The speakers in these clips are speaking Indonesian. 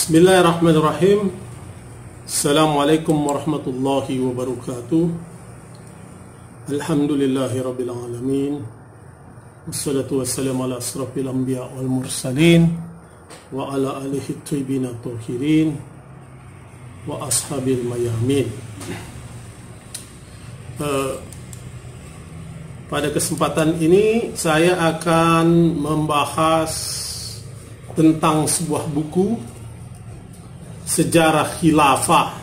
Bismillahirrahmanirrahim. Assalamualaikum warahmatullahi wabarakatuh. Alhamdulillahi rabbil alamin. Wassalatu wassalamu ala asrafil anbiya wal mursalin wa ala alihi thayyibin at-tahirin wa ashabil mayamin. Pada kesempatan ini saya akan membahas tentang sebuah buku Sejarah Khilafah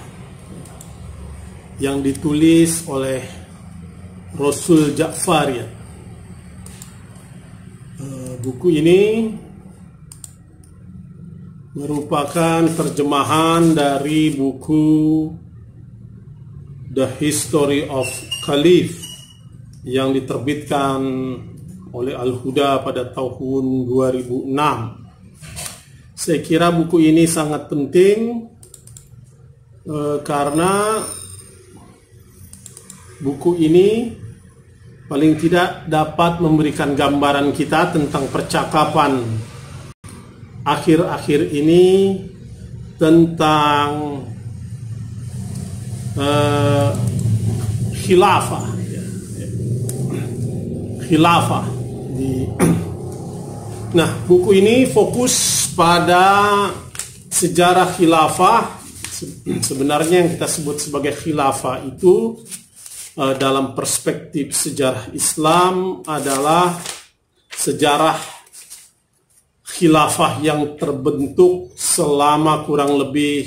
yang ditulis oleh Rasul Ja'far. Buku ini merupakan terjemahan dari buku The History of Caliph yang diterbitkan oleh Al-Huda pada tahun 2006. Saya kira buku ini sangat penting karena buku ini paling tidak dapat memberikan gambaran kita tentang percakapan akhir-akhir ini tentang khilafah. Nah, buku ini fokus pada sejarah khilafah. Sebenarnya yang kita sebut sebagai khilafah itu dalam perspektif sejarah Islam adalah sejarah khilafah yang terbentuk selama kurang lebih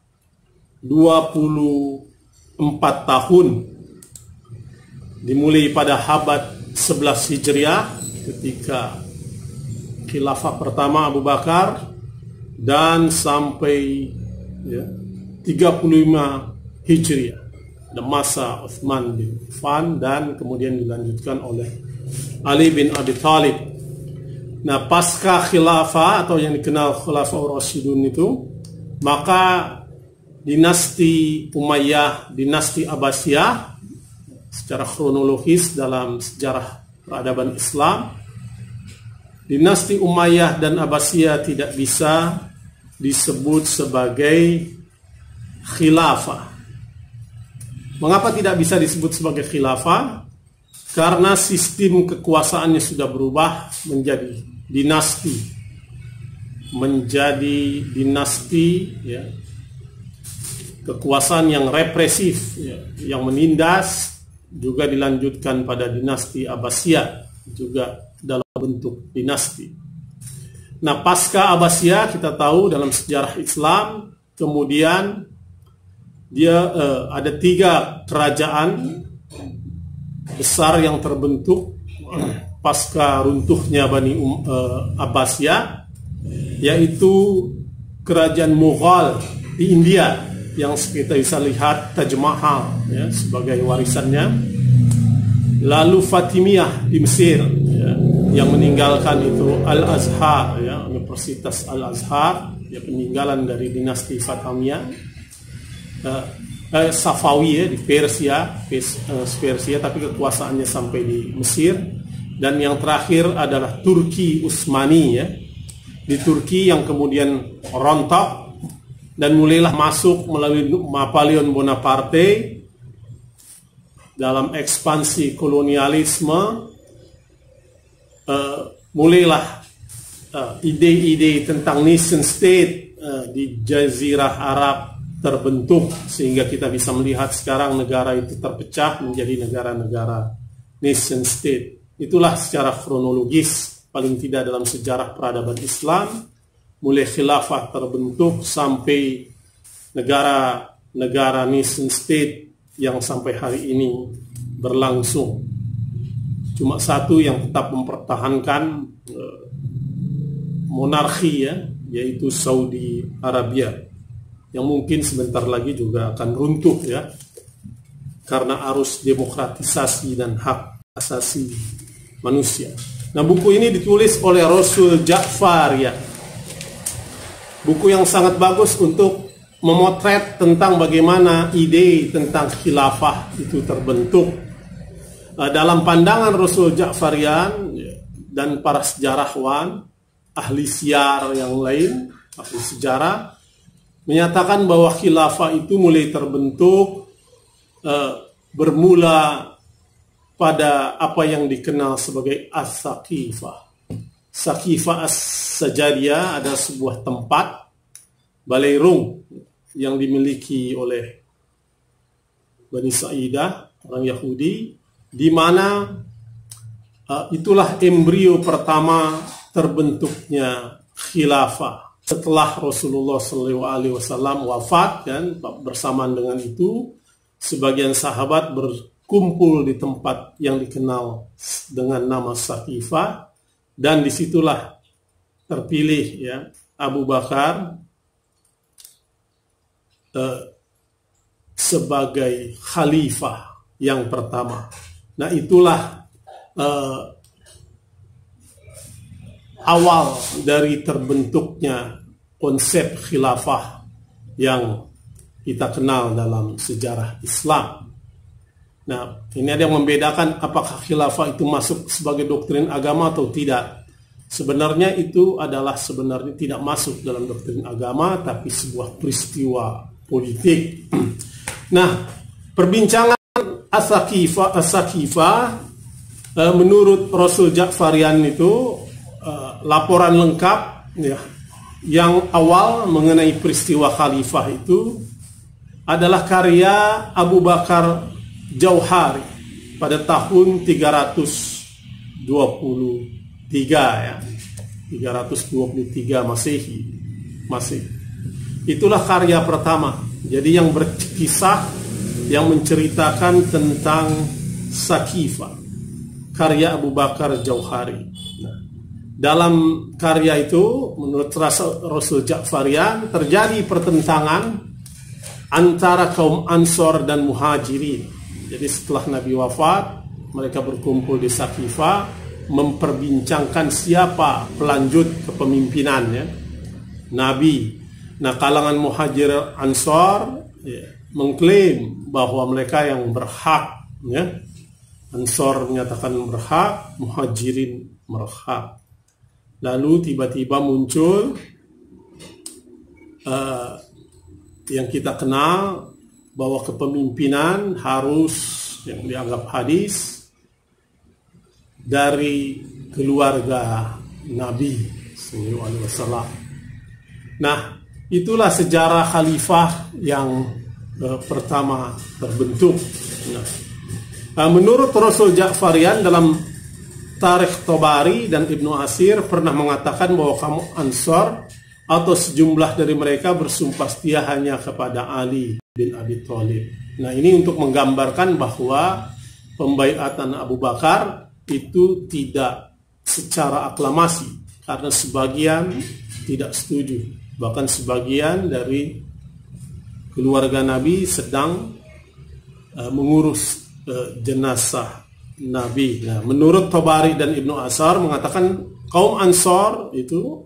24 tahun. Dimulai pada abad 11 Hijriah ketika khilafah pertama Abu Bakar dan sampai 35 Hijriah ada masa Utsman bin Affan dan kemudian dilanjutkan oleh Ali bin Abi Thalib. Nah, pasca khilafah atau yang dikenal Khulafaur Rasyidun itu, maka dinasti Umayyah, dinasti Abbasiyah secara kronologis dalam sejarah peradaban Islam, dinasti Umayyah dan Abbasiyah tidak bisa disebut sebagai khilafah. Mengapa tidak bisa disebut sebagai khilafah? Karena sistem kekuasaannya sudah berubah menjadi dinasti. Kekuasaan yang represif, yang menindas, juga dilanjutkan pada dinasti Abbasiyah, juga dalam bentuk dinasti. Nah, pasca Abbasiyah kita tahu dalam sejarah Islam kemudian dia ada 3 kerajaan besar yang terbentuk pasca runtuhnya Bani Abbasiyah, yaitu kerajaan Mughal di India yang kita bisa lihat Taj Mahal sebagai warisannya, lalu Fatimiyah di Mesir yang meninggalkan itu Al-Azhar, Universitas Al-Azhar, peninggalan dari dinasti Fatimiyah, Safawi di Persia, tapi kekuasaannya sampai di Mesir. Dan yang terakhir adalah Turki Utsmani di Turki yang kemudian rontok dan mulailah masuk melalui Napoleon Bonaparte dalam ekspansi kolonialisme. Mulailah ide-ide tentang nation state di Jazirah Arab terbentuk, sehingga kita bisa melihat sekarang negara itu terpecah menjadi negara-negara nation state. Itulah secara kronologis paling tidak dalam sejarah peradaban Islam, mulai khilafah terbentuk sampai negara-negara nation state yang sampai hari ini berlangsung. Cuma satu yang tetap mempertahankan monarki, yaitu Saudi Arabia, yang mungkin sebentar lagi juga akan runtuh karena arus demokratisasi dan hak asasi manusia. Nah, buku ini ditulis oleh Rasul Ja'far, buku yang sangat bagus untuk memotret tentang bagaimana ide tentang khilafah itu terbentuk. Dalam pandangan Rasul Ja'farian dan para sejarawan, ahli siar yang lain, ahli sejarah, menyatakan bahwa khilafah itu mulai terbentuk bermula pada apa yang dikenal sebagai As-Saqifah. Saqifah As-Sajariyah adalah sebuah tempat baleirung yang dimiliki oleh Bani Sa'idah, orang Yahudi, di mana itulah embrio pertama terbentuknya khilafah. Setelah Rasulullah SAW wafat, kan, bersamaan dengan itu, sebagian sahabat berkumpul di tempat yang dikenal dengan nama Saqifah, dan disitulah terpilih ya Abu Bakar sebagai khalifah yang pertama. Nah, itulah awal dari terbentuknya konsep khilafah yang kita kenal dalam sejarah Islam. Nah, ini ada yang membedakan apakah khilafah itu masuk sebagai doktrin agama atau tidak. Sebenarnya itu adalah sebenarnya tidak masuk dalam doktrin agama, tapi sebuah peristiwa politik. Nah, perbincangan As-Saqifah menurut Rasul Ja'farian itu laporan lengkap ya, yang awal mengenai peristiwa khalifah itu adalah karya Abu Bakar Jauhari pada tahun 323 ya. 323 Masehi. Itulah karya pertama. Jadi yang berkisah, yang menceritakan tentang Saqifah, karya Abu Bakar Jauhari. Nah, dalam karya itu menurut Rasul Ja'farian terjadi pertentangan antara kaum Ansor dan Muhajirin. Jadi setelah Nabi wafat, mereka berkumpul di Saqifah memperbincangkan siapa pelanjut kepemimpinannya Nabi. Nah, kalangan Muhajir Ansor ya, mengklaim bahwa mereka yang berhak ya. Ansor menyatakan berhak, Muhajirin berhak. Lalu tiba-tiba muncul yang kita kenal bahwa kepemimpinan harus yang dianggap hadis dari keluarga Nabi SAW. Nah, itulah sejarah khalifah yang pertama terbentuk. Nah, menurut Rasul Ja'farian dalam Tarikh Tabari dan Ibnu Asir pernah mengatakan bahwa kaum Ansor atau sejumlah dari mereka bersumpah setia hanya kepada Ali bin Abi Thalib. Nah, ini untuk menggambarkan bahwa pembaiatan Abu Bakar itu tidak secara aklamasi karena sebagian tidak setuju. Bahkan sebagian dari keluarga Nabi sedang mengurus jenazah Nabi. Nah, menurut Tabari dan Ibnu Asar mengatakan kaum Ansor itu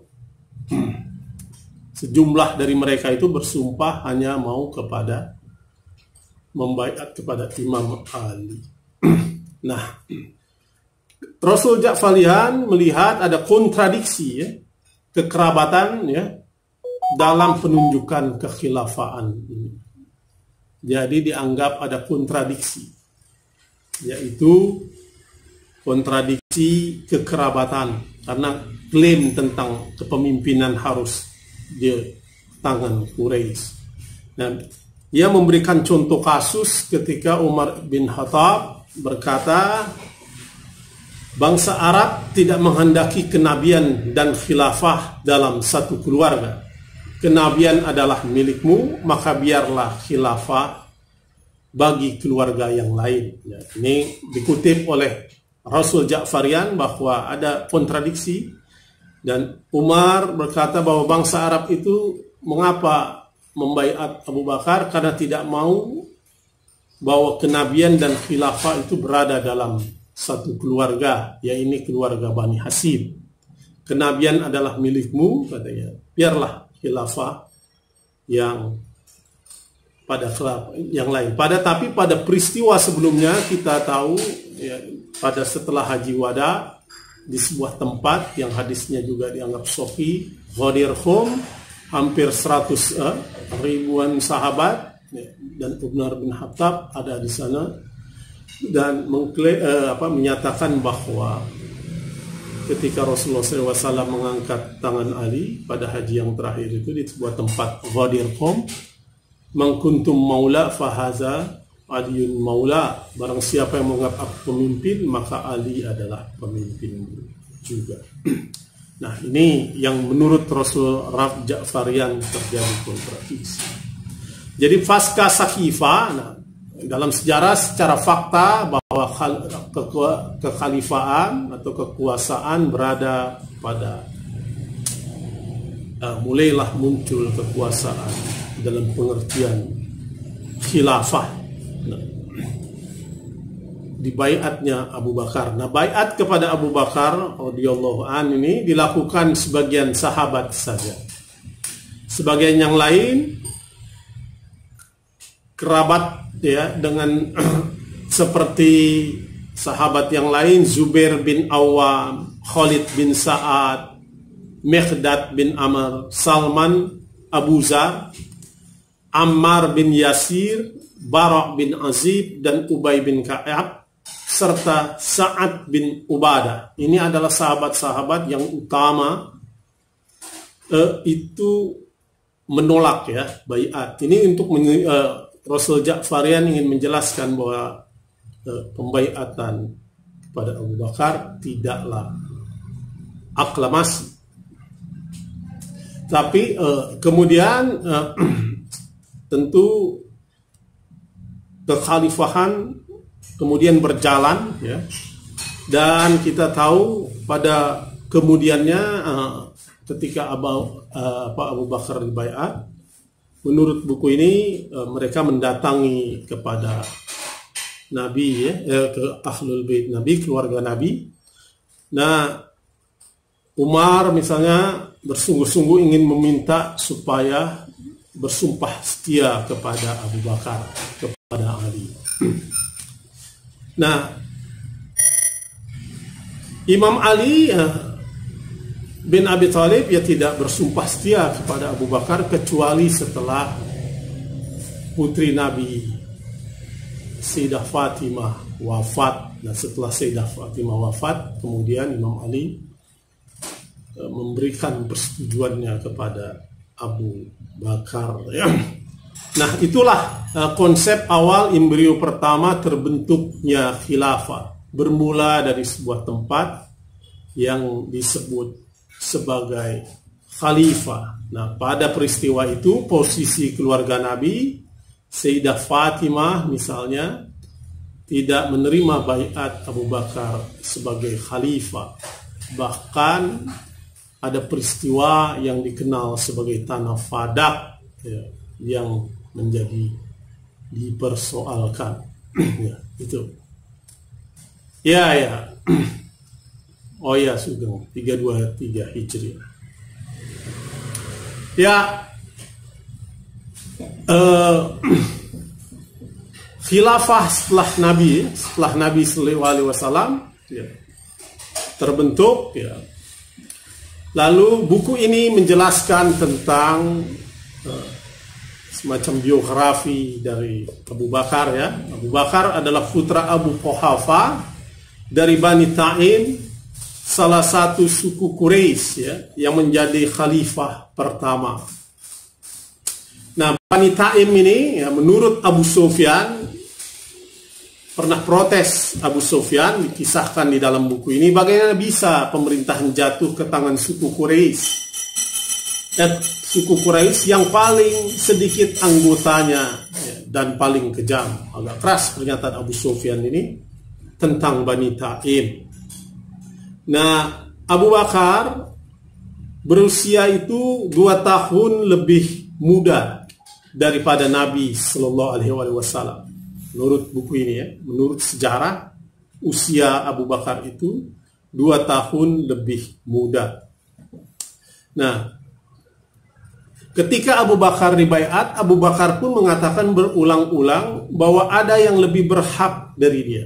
sejumlah dari mereka itu bersumpah hanya mau kepada membaiat kepada Imam Ali. Nah, Rasul Ja'farian melihat ada kontradiksi ya, kekerabatan ya dalam penunjukan kekhilafaan ini. Jadi dianggap ada kontradiksi, yaitu kontradiksi kekerabatan karena klaim tentang kepemimpinan harus di tangan Quraisy. Nah, ia memberikan contoh kasus ketika Umar bin Khattab berkata, bangsa Arab tidak menghendaki kenabian dan khilafah dalam satu keluarga. Kenabian adalah milikmu, maka biarlah khilafah bagi keluarga yang lain. Ya, ini dikutip oleh Rasul Ja'farian bahwa ada kontradiksi. Dan Umar berkata bahwa bangsa Arab itu mengapa membaiat Abu Bakar karena tidak mau bahwa kenabian dan khilafah itu berada dalam satu keluarga, yaitu keluarga Bani Hashim. Kenabian adalah milikmu, katanya, biarlah khilafah yang pada yang lain. Tapi pada peristiwa sebelumnya kita tahu ya, pada setelah Haji Wada di sebuah tempat yang hadisnya juga dianggap sahih, Ghadir Khum, hampir 100 ribuan sahabat, dan Umar bin Khattab ada di sana dan menyatakan bahwa ketika Rasulullah SAW mengangkat tangan Ali pada haji yang terakhir itu di sebuah tempat Ghadir Qom, man kuntum maula fahaza Aliun maula, barang siapa yang menganggap aku pemimpin maka Ali adalah pemimpin juga. Nah, ini yang menurut Rasul Raf Ja'farian terjadi kontradiksi. Jadi pasca Saqifah, nah, dalam sejarah secara fakta bahwa kekhalifaan atau kekuasaan berada pada mulailah muncul kekuasaan dalam pengertian khilafah. Nah, di baiatnya Abu Bakar. Nah, baiat kepada Abu Bakar radhiyallahu an ini dilakukan sebagian sahabat saja. Sebagian yang lain kerabat ya dengan seperti sahabat yang lain, Zubair bin Awam, Khalid bin Sa'ad, Miqdad bin Amr, Salman, Abu Zar, Ammar bin Yasir, Bara' bin Azib, dan Ubay bin Ka'ab, serta Sa'ad bin Ubadah. Ini adalah sahabat-sahabat yang utama itu menolak ya baiat. Ini untuk Rasul Ja'farian ingin menjelaskan bahwa pembaiatan kepada Abu Bakar tidaklah aklamasi. Tapi kemudian tentu kekhalifahan kemudian berjalan ya, dan kita tahu pada kemudiannya ketika Abu Bakar dibaiat, menurut buku ini mereka mendatangi kepada Nabi ya, ke Ahlul Bait Nabi, keluarga Nabi. Nah, Umar misalnya bersungguh-sungguh ingin meminta supaya bersumpah setia kepada Abu Bakar, kepada Ali. Nah, Imam Ali bin Abi Thalib ya tidak bersumpah setia kepada Abu Bakar kecuali setelah putri Nabi Sayyidah Fatimah wafat. Nah, setelah Sayyidah Fatimah wafat, kemudian Imam Ali memberikan persetujuannya kepada Abu Bakar ya. Nah, itulah konsep awal embrio pertama terbentuknya khilafah, bermula dari sebuah tempat yang disebut sebagai khalifah. Nah, pada peristiwa itu posisi keluarga Nabi Sayyidah Fatimah misalnya tidak menerima baiat Abu Bakar sebagai khalifah. Bahkan ada peristiwa yang dikenal sebagai Tanah Fadak ya, yang menjadi dipersoalkan. Ya, itu. Ya. Oh ya, Sugeng 323 Hijriah. Ya, khilafah setelah Nabi Sallallahu Alaihi Wasallam ya, terbentuk ya. Lalu buku ini menjelaskan tentang semacam biografi dari Abu Bakar ya. Abu Bakar adalah putra Abu Quhafa dari Bani Ta'im, salah satu suku Quraisy ya, yang menjadi khalifah pertama. Nah, Bani Ta'im ini ya, menurut Abu Sufyan pernah protes. Abu Sufyan dikisahkan di dalam buku ini bagaimana bisa pemerintahan jatuh ke tangan suku Quraisy. Suku Quraisy yang paling sedikit anggotanya ya, dan paling kejam. Agak keras pernyataan Abu Sufyan ini tentang Bani Ta'im. Nah, Abu Bakar berusia itu 2 tahun lebih muda daripada Nabi Sallallahu Alaihi Wasallam. Menurut buku ini ya, menurut sejarah usia Abu Bakar itu 2 tahun lebih muda. Nah, ketika Abu Bakar dibaiat, Abu Bakar pun mengatakan berulang-ulang bahwa ada yang lebih berhak dari dia.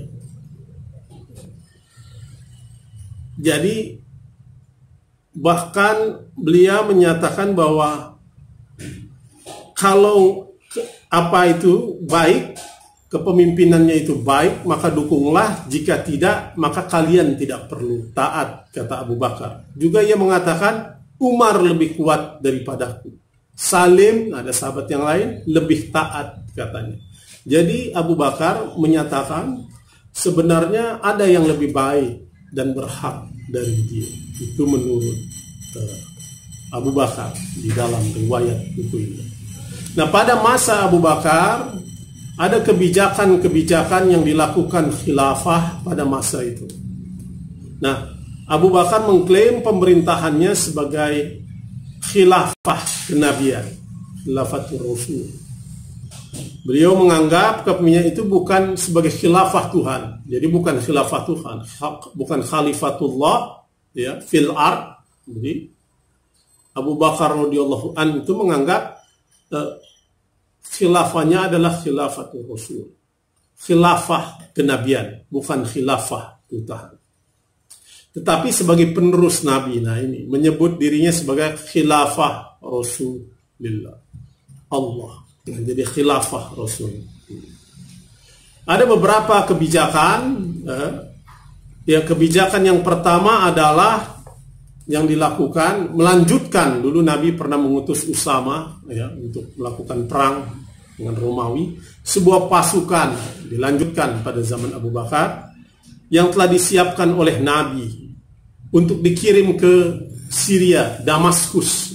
Jadi bahkan beliau menyatakan bahwa kalau apa itu baik, kepemimpinannya itu baik, maka dukunglah. Jika tidak, maka kalian tidak perlu taat, kata Abu Bakar. Juga ia mengatakan, Umar lebih kuat daripadaku. Salim, ada sahabat yang lain, lebih taat, katanya. Jadi Abu Bakar menyatakan sebenarnya ada yang lebih baik dan berhak dari dia. Itu menurut Abu Bakar di dalam riwayat buku ini. Nah, pada masa Abu Bakar ada kebijakan-kebijakan yang dilakukan khilafah pada masa itu. Nah, Abu Bakar mengklaim pemerintahannya sebagai khilafah kenabian, khilafatul Rasul. Beliau menganggap kepemimpinan itu bukan sebagai khilafah Tuhan. Jadi bukan khilafah Tuhan, bukan khalifatullah ya fil ard. Jadi Abu Bakar radhiyallahu an itu menganggap khilafahnya adalah khilafatul Rasul. Khilafah kenabian, bukan khilafah Tuhan. Tetapi sebagai penerus Nabi, nah ini menyebut dirinya sebagai khilafah Rasulullah. Allah. Jadi khilafah Rasul. Ada beberapa kebijakan. Kebijakan yang pertama adalah yang dilakukan melanjutkan. Dulu Nabi pernah mengutus Usama untuk melakukan perang dengan Romawi. Sebuah pasukan dilanjutkan pada zaman Abu Bakar yang telah disiapkan oleh Nabi untuk dikirim ke Syria, Damaskus.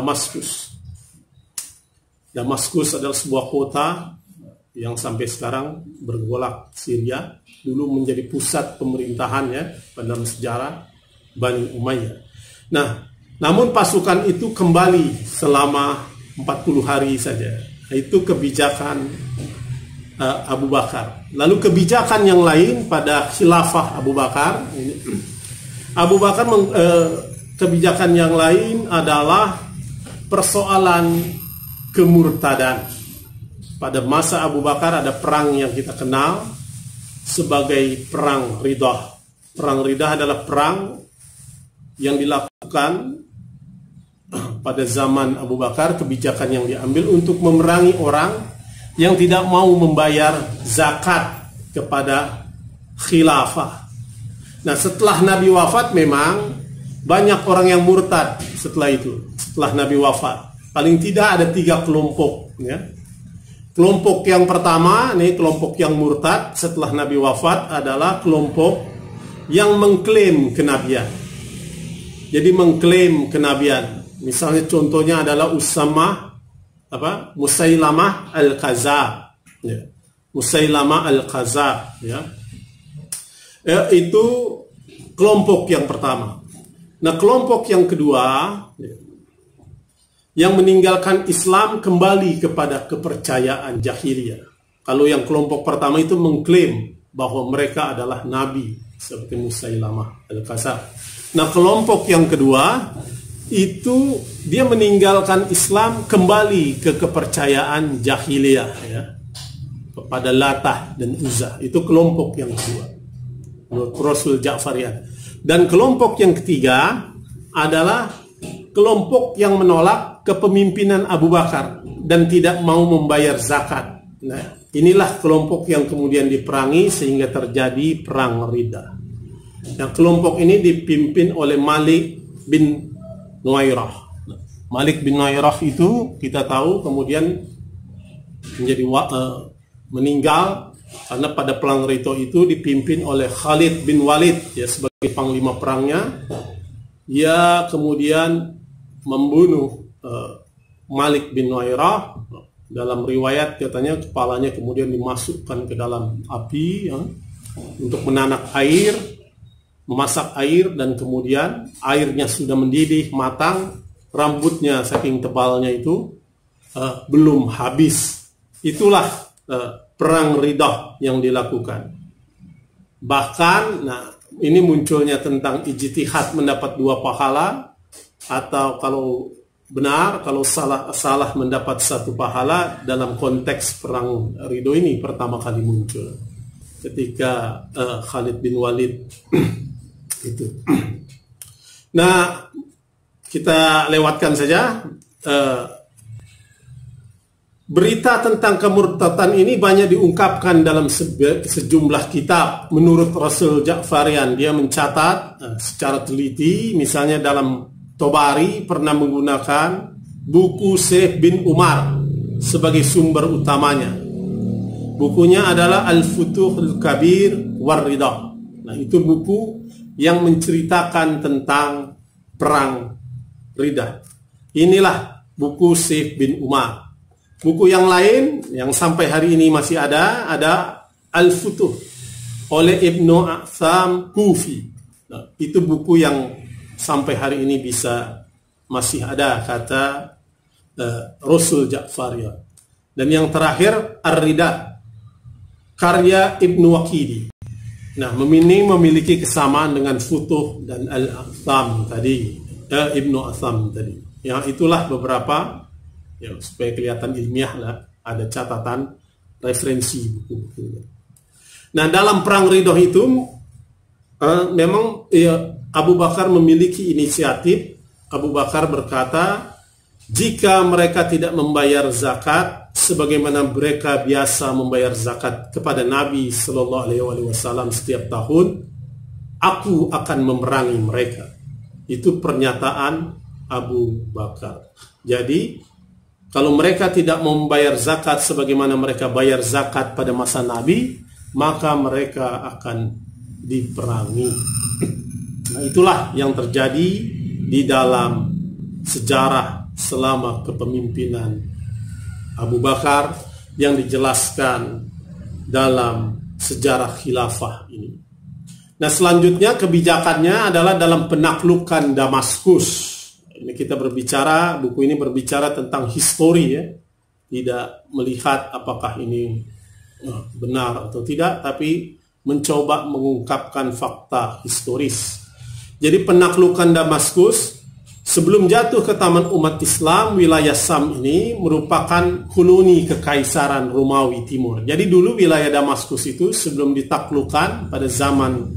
Damaskus adalah sebuah kota yang sampai sekarang bergolak Syria. Dulu menjadi pusat pemerintahannya pada sejarah Bani Umayyah. Nah, namun pasukan itu kembali selama 40 hari saja. Itu kebijakan Abu Bakar. Lalu kebijakan yang lain pada khilafah Abu Bakar. Kebijakan yang lain adalah persoalan kemurtadan. Pada masa Abu Bakar ada perang yang kita kenal sebagai perang Riddah. Perang Riddah adalah perang yang dilakukan pada zaman Abu Bakar. Kebijakan yang diambil untuk memerangi orang yang tidak mau membayar zakat kepada khilafah. Nah, setelah Nabi wafat memang banyak orang yang murtad setelah itu. Setelah Nabi wafat, paling tidak ada 3 kelompok. Kelompok yang pertama, ini kelompok yang murtad setelah Nabi wafat adalah kelompok yang mengklaim kenabian. Jadi mengklaim kenabian. Misalnya contohnya adalah Musailamah al-Kazab. Musailamah al-Kazab. Itu kelompok yang pertama. Nah, kelompok yang kedua yang meninggalkan Islam kembali kepada kepercayaan jahiliyah. Kalau yang kelompok pertama itu mengklaim bahwa mereka adalah nabi seperti Musailamah al-Kazab. Nah, kelompok yang kedua itu dia meninggalkan Islam kembali ke kepercayaan jahiliyah kepada Latah dan Uzza. Itu kelompok yang kedua menurut Rasul Ja'fariyah. Dan kelompok yang ketiga adalah kelompok yang menolak kepemimpinan Abu Bakar dan tidak mau membayar zakat. Nah, inilah kelompok yang kemudian diperangi sehingga terjadi perang Riddah. Nah, kelompok ini dipimpin oleh Malik bin Nuwairah. Malik bin Nuwairah itu kita tahu kemudian menjadi meninggal karena pada perang Riddah itu dipimpin oleh Khalid bin Walid sebagai panglima perangnya. Ia kemudian membunuh Malik bin Nuwairah. Dalam riwayat katanya kepalanya kemudian dimasukkan ke dalam api untuk menanak air, memasak air, dan kemudian airnya sudah mendidih matang, rambutnya saking tebalnya itu belum habis. Itulah perang Riddah yang dilakukan. Bahkan ini munculnya tentang ijtihad mendapat 2 pahala, atau kalau benar, kalau salah mendapat 1 pahala. Dalam konteks perang Ridho ini pertama kali muncul ketika Khalid bin Walid itu. Nah, kita lewatkan saja Berita tentang kemurtadan ini banyak diungkapkan dalam sejumlah kitab. Menurut Rasul Ja'farian, dia mencatat secara teliti, misalnya dalam Tobari pernah menggunakan buku Syekh bin Umar sebagai sumber utamanya. Bukunya adalah Al-Futuhul Kabir War-Ridha. Nah, itu buku yang menceritakan tentang perang Ridha. Inilah buku Syekh bin Umar. Buku yang lain yang sampai hari ini masih ada Al-Futuh oleh Ibnu A'tham Kufi. Nah, itu buku yang sampai hari ini masih ada, kata Rasul Ja'farian. Dan yang terakhir Ar-Ridha karya Ibnu Waqidi. Nah, ini memiliki kesamaan dengan Futuh dan Al-A'tham tadi, Ibnu A'tham tadi. Yang itulah beberapa, ya, supaya kelihatan ilmiah lah, ada catatan referensi buku-buku. Nah, dalam perang Ridha itu memang Abu Bakar memiliki inisiatif. Abu Bakar berkata, jika mereka tidak membayar zakat sebagaimana mereka biasa membayar zakat kepada Nabi Shallallahu Alaihi Wasallam setiap tahun, aku akan memerangi mereka. Itu pernyataan Abu Bakar. Jadi kalau mereka tidak membayar zakat sebagaimana mereka bayar zakat pada masa Nabi, maka mereka akan diperangi. Nah, itulah yang terjadi di dalam sejarah selama kepemimpinan Abu Bakar yang dijelaskan dalam sejarah khilafah ini. Nah, selanjutnya kebijakannya adalah dalam penaklukan Damaskus. Ini kita berbicara, buku ini berbicara tentang histori, ya. Tidak melihat apakah ini benar atau tidak, tapi mencoba mengungkapkan fakta historis. Jadi penaklukan Damaskus sebelum jatuh ke tangan umat Islam, wilayah Sam ini merupakan koloni kekaisaran Romawi Timur. Jadi dulu wilayah Damaskus itu sebelum ditaklukkan pada zaman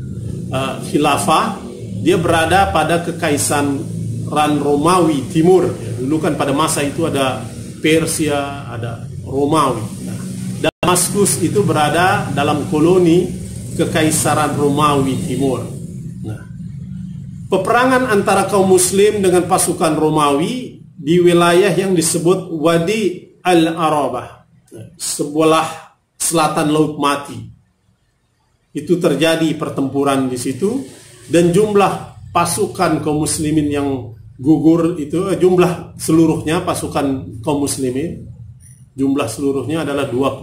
khilafah, dia berada pada kekaisaran Romawi Timur. Dulu kan pada masa itu ada Persia, ada Romawi. Nah, Damaskus itu berada dalam koloni kekaisaran Romawi Timur. Nah, peperangan antara kaum muslim dengan pasukan Romawi di wilayah yang disebut Wadi Al-Arabah, sebelah selatan Laut Mati. Itu terjadi pertempuran di situ, dan jumlah pasukan kaum muslimin yang gugur itu, jumlah seluruhnya pasukan kaum muslimin, jumlah seluruhnya adalah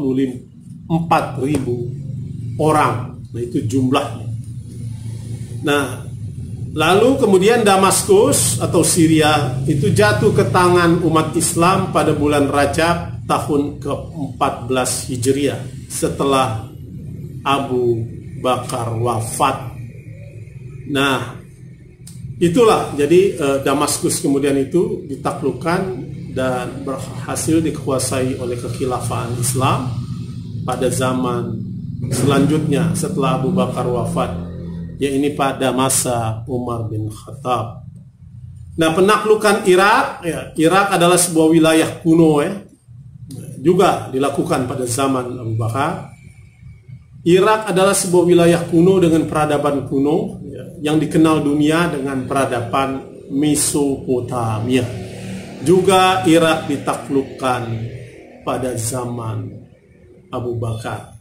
24.000 orang. Nah, itu jumlahnya. Nah, lalu kemudian Damaskus atau Syria itu jatuh ke tangan umat Islam pada bulan Rajab tahun ke-14 Hijriah setelah Abu Bakar wafat. Nah, itulah jadi Damaskus kemudian itu ditaklukkan dan berhasil dikuasai oleh kekhilafan Islam pada zaman selanjutnya setelah Abu Bakar wafat, yaitu pada masa Umar bin Khattab. Nah, penaklukan Irak, ya, Irak adalah sebuah wilayah kuno, ya, juga dilakukan pada zaman Abu Bakar. Irak adalah sebuah wilayah kuno dengan peradaban kuno, ya, yang dikenal dunia dengan peradaban Mesopotamia. Juga Irak ditaklukkan pada zaman Abu Bakar.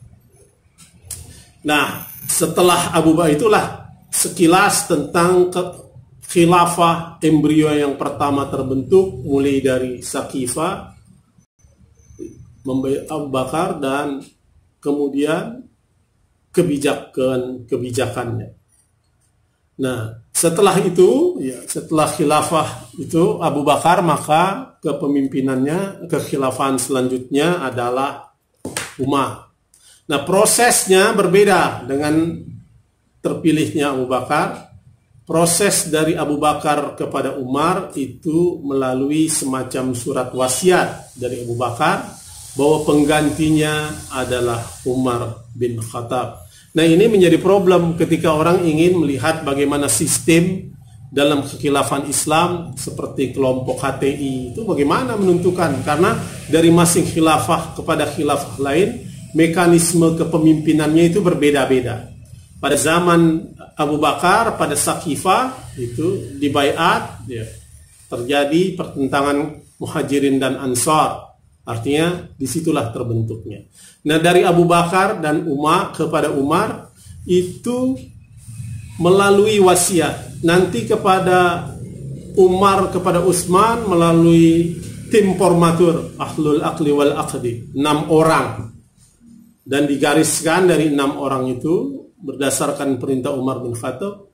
Nah, setelah Abu Bakar itulah sekilas tentang khilafah embrio yang pertama terbentuk, mulai dari Saqifah, Abu Bakar, dan kemudian kebijakannya. Nah, setelah itu, ya, setelah khilafah itu Abu Bakar, maka kepemimpinannya, kekhilafahan selanjutnya adalah Umar. Nah, prosesnya berbeda dengan terpilihnya Abu Bakar. Proses dari Abu Bakar kepada Umar itu melalui semacam surat wasiat dari Abu Bakar bahwa penggantinya adalah Umar bin Khattab. Nah, ini menjadi problem ketika orang ingin melihat bagaimana sistem dalam kekhilafan Islam seperti kelompok HTI itu bagaimana menentukan, karena dari masing khilafah kepada khilafah lain, mekanisme kepemimpinannya itu berbeda-beda. Pada zaman Abu Bakar, pada Saqifah itu di Bai'at, ya, terjadi pertentangan Muhajirin dan Ansar. Artinya disitulah terbentuknya. Nah, dari Abu Bakar dan Umar kepada Umar itu melalui wasiat. Nanti kepada Umar kepada Utsman melalui tim formatur Ahlul Aqli wal Aqdi, 6 orang. Dan digariskan dari 6 orang itu berdasarkan perintah Umar bin Khattab,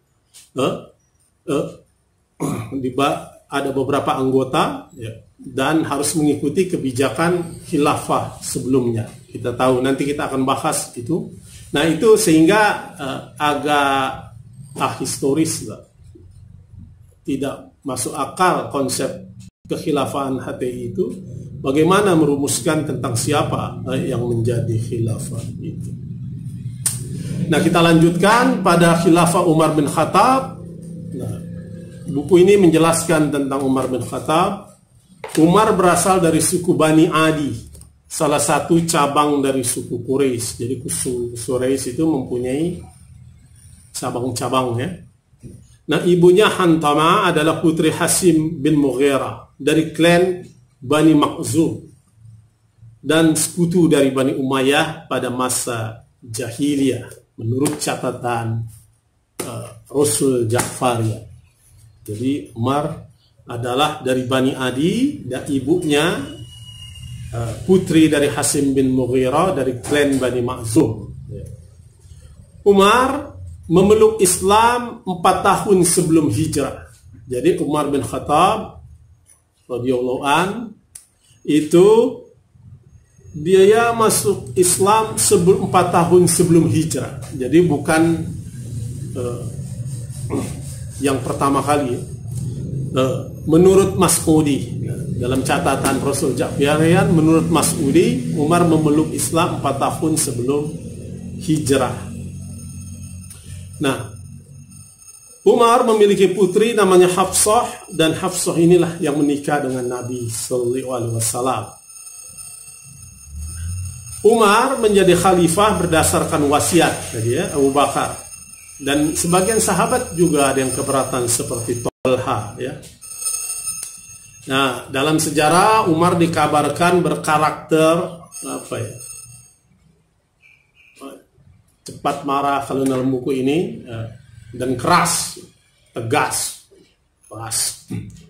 ada beberapa anggota, ya, dan harus mengikuti kebijakan khilafah sebelumnya. Kita tahu, nanti kita akan bahas itu. Nah, itu sehingga agak historis lah. Tidak masuk akal konsep kekhilafahan HTI itu. Bagaimana merumuskan tentang siapa yang menjadi khilafah itu. Nah, kita lanjutkan pada khilafah Umar bin Khattab. Nah, buku ini menjelaskan tentang Umar bin Khattab. Umar berasal dari suku Bani Adi, salah satu cabang dari suku Quraisy. Jadi suku Quraisy itu mempunyai cabang-cabang, ya. Nah, ibunya Hantama adalah putri Hasim bin Mughirah dari klan Bani Makhzum dan sekutu dari Bani Umayyah pada masa jahiliyah menurut catatan Rasul Ja'fariyah. Jadi Umar adalah dari Bani Adi dan ibunya putri dari Hasim bin Mughirah dari klan Bani Makhzum. Umar memeluk Islam 4 tahun sebelum hijrah. Jadi Umar bin Khattab radhiyallahu an itu dia masuk Islam 4 tahun sebelum hijrah. Jadi bukan yang pertama kali. Menurut Mas'udi, dalam catatan Rasul Ja'fariyah, menurut Mas'udi, Umar memeluk Islam 4 tahun sebelum hijrah. Nah, Umar memiliki putri namanya Hafsah, dan Hafsah inilah yang menikah dengan Nabi Sallallahu Alaihi Wasallam. Umar menjadi khalifah berdasarkan wasiat dari Abu Bakar, dan sebagian sahabat juga ada yang keberatan seperti Talha, ya. Nah, dalam sejarah Umar dikabarkan berkarakter cepat marah kalau dalam buku ini, dan keras, tegas, keras.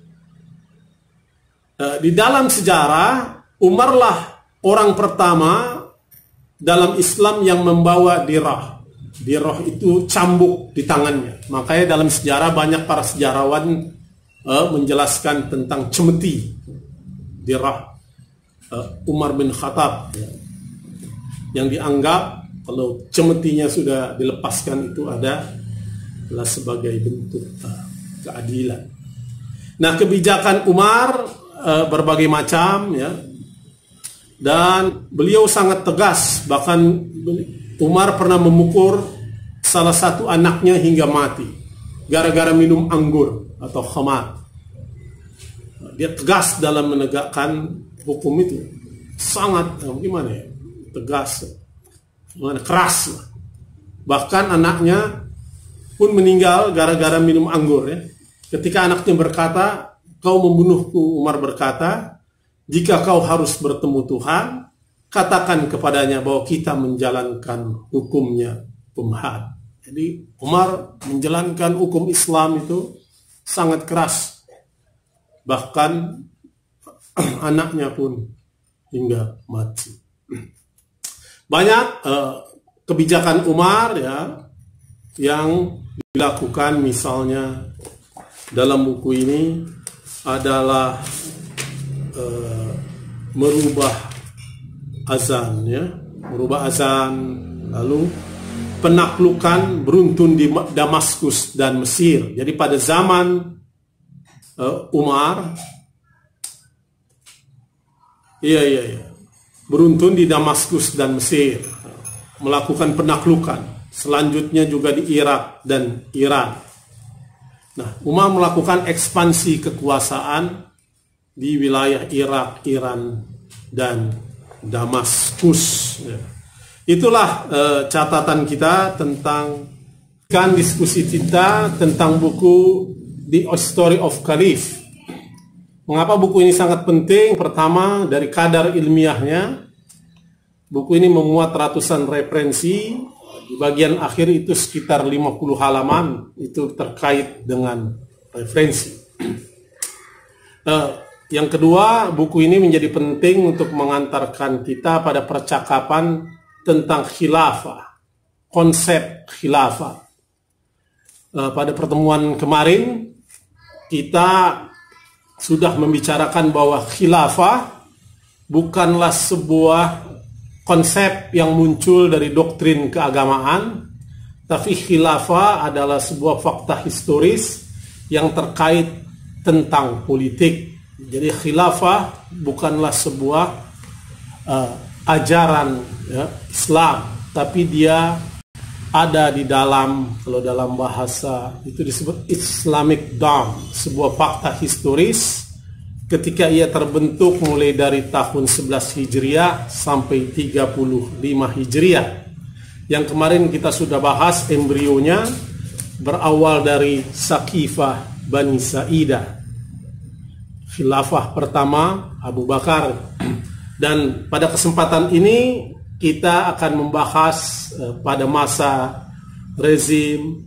Di dalam sejarah Umarlah orang pertama dalam Islam yang membawa dirah. Dirah itu cambuk di tangannya. Makanya dalam sejarah banyak para sejarawan menjelaskan tentang cemeti dirah Umar bin Khattab, yang dianggap kalau cemetinya sudah dilepaskan itu adalah sebagai bentuk keadilan. Nah, kebijakan Umar berbagai macam, ya, dan beliau sangat tegas. Bahkan Umar pernah memukul salah satu anaknya hingga mati gara-gara minum anggur atau khamar. Dia tegas dalam menegakkan hukum itu, sangat gimana ya, tegas, keras. Bahkan anaknya pun meninggal gara-gara minum anggur, ya. Ketika anaknya berkata, "Kau membunuhku," Umar berkata, "Jika kau harus bertemu Tuhan, katakan kepadanya bahwa kita menjalankan hukumnya pemahad." Jadi Umar menjalankan hukum Islam itu sangat keras. Bahkan anaknya pun hingga mati. Banyak kebijakan Umar, ya, yang dilakukan. Misalnya dalam buku ini adalah merubah azan, ya, merubah azan, lalu penaklukan beruntun di Damaskus dan Mesir. Jadi pada zaman Umar, beruntun di Damaskus dan Mesir, melakukan penaklukan. Selanjutnya juga di Irak dan Iran. Nah, Umar melakukan ekspansi kekuasaan di wilayah Irak, Iran, dan Damaskus. Itulah catatan kita tentang diskusi kita tentang buku The Story of Caliph. Mengapa buku ini sangat penting? Pertama, dari kadar ilmiahnya. Buku ini memuat ratusan referensi. Di bagian akhir itu sekitar 50 halaman itu terkait dengan referensi. Yang kedua, buku ini menjadi penting untuk mengantarkan kita pada percakapan tentang khilafah, konsep khilafah. Pada pertemuan kemarin kita sudah membicarakan bahwa khilafah bukanlah sebuah konsep yang muncul dari doktrin keagamaan, tapi khilafah adalah sebuah fakta historis yang terkait tentang politik. Jadi khilafah bukanlah sebuah ajaran Islam, tapi dia ada di dalam, kalau dalam bahasa itu disebut Islamic Dome, sebuah fakta historis ketika ia terbentuk mulai dari tahun 11 Hijriah sampai 35 Hijriah. Yang kemarin kita sudah bahas embrionya, berawal dari Saqifah Bani Sa'idah, khilafah pertama Abu Bakar. Dan pada kesempatan ini kita akan membahas pada masa rezim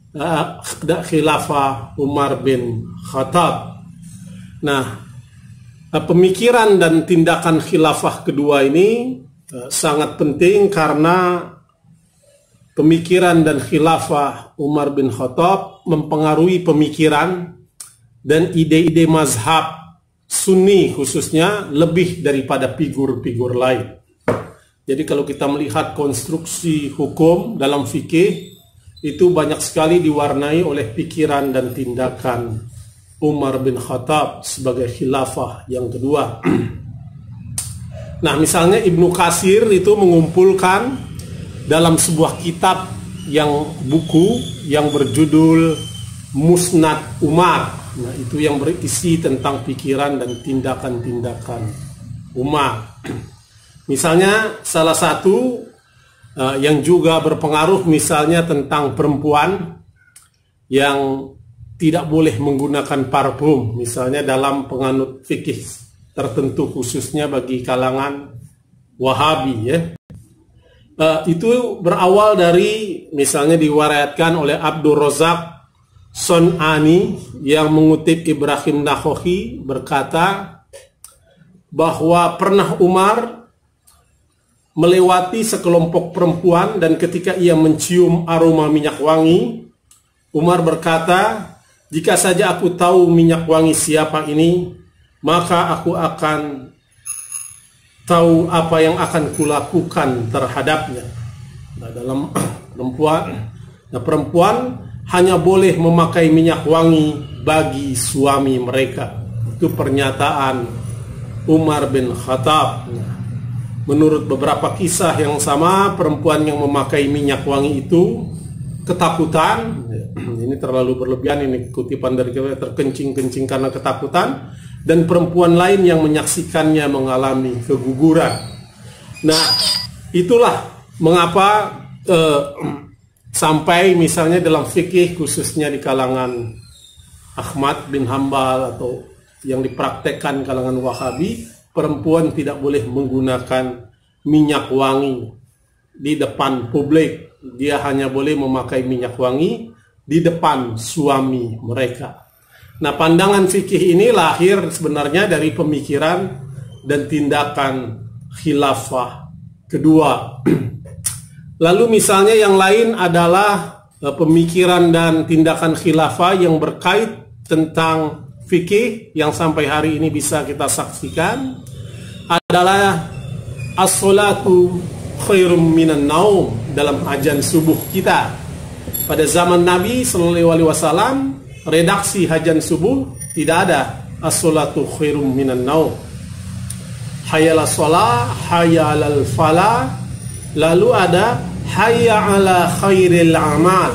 khilafah Umar bin Khattab. Nah, pemikiran dan tindakan khilafah kedua ini sangat penting karena pemikiran dan khilafah Umar bin Khattab mempengaruhi pemikiran dan ide-ide mazhab Sunni khususnya lebih daripada figur-figur lain. Jadi kalau kita melihat konstruksi hukum dalam fikih, itu banyak sekali diwarnai oleh pikiran dan tindakan Umar bin Khattab sebagai khilafah yang kedua. Nah, misalnya Ibnu Katsir itu mengumpulkan dalam sebuah kitab buku yang berjudul Musnad Umar. Nah, itu yang berisi tentang pikiran dan tindakan-tindakan Umar. Misalnya salah satu yang juga berpengaruh misalnya tentang perempuan yang tidak boleh menggunakan parfum, misalnya dalam penganut fikih tertentu khususnya bagi kalangan Wahabi ya. Itu berawal dari misalnya diwariatkan oleh Abdul Razak Son'ani yang mengutip Ibrahim Nakhohi berkata bahwa pernah Umar melewati sekelompok perempuan dan ketika ia mencium aroma minyak wangi, Umar berkata, "Jika saja aku tahu minyak wangi siapa ini, maka aku akan tahu apa yang akan kulakukan terhadapnya." Nah, dalam perempuan hanya boleh memakai minyak wangi bagi suami mereka. Itu pernyataan Umar bin Khattab. Menurut beberapa kisah yang sama, perempuan yang memakai minyak wangi itu ketakutan. Ini terlalu berlebihan, ini kutipan dari terkencing-kencing karena ketakutan. Dan perempuan lain yang menyaksikannya mengalami keguguran. Nah, itulah mengapa sampai misalnya dalam fikih khususnya di kalangan Ahmad bin Hambal atau yang dipraktekkan kalangan Wahabi, perempuan tidak boleh menggunakan minyak wangi di depan publik. Dia hanya boleh memakai minyak wangi di depan suami mereka. Nah, pandangan fikih ini lahir sebenarnya dari pemikiran dan tindakan khilafah kedua. Lalu misalnya yang lain adalah pemikiran dan tindakan khilafah yang berkait tentang fikih yang sampai hari ini bisa kita saksikan adalah as-salatu khairum minan naum dalam azan subuh kita. Pada zaman Nabi sallallahu alaihi wasallam, redaksi azan subuh tidak ada as-salatu khairum minan naum. Hayya 'alas shalah, hayya 'alal falah, lalu ada hayya 'ala khairil amal.